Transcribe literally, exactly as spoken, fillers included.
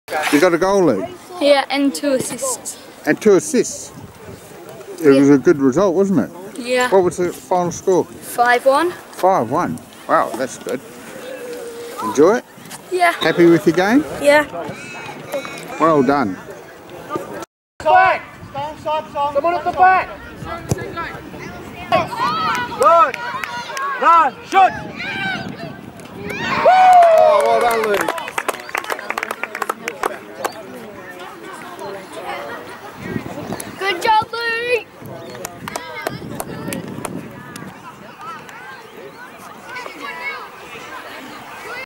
You got a goal, Lee? Yeah, and two assists. And two assists. It was a good result, wasn't it? Yeah. What was the final score? five one. five one. Wow, that's good. Enjoy it? Yeah. Happy with your game? Yeah. Well done. Back! Someone at the back! Good! Run! Shoot! Oh, well done, Lee.